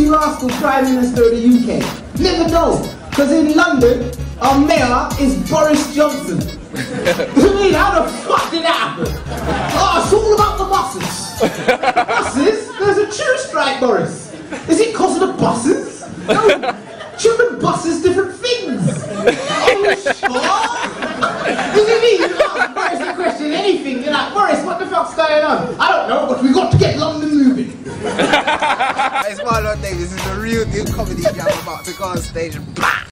rascal Prime Minister of the UK? Never know. Because in London, our mayor is Boris Johnson. I mean, how the fuck did that happen? Oh, it's all about the buses. Buses? There's a tube strike, Boris. Is it because of the buses? No. Children buses different things. Oh, you sure? Does it mean you ask Boris a question, anything? You're like, Boris, what the fuck's going on? I don't know, but we got to get London moving. It's Marlon Davis. This is a real deal comedy jam about to go on stage. Bah!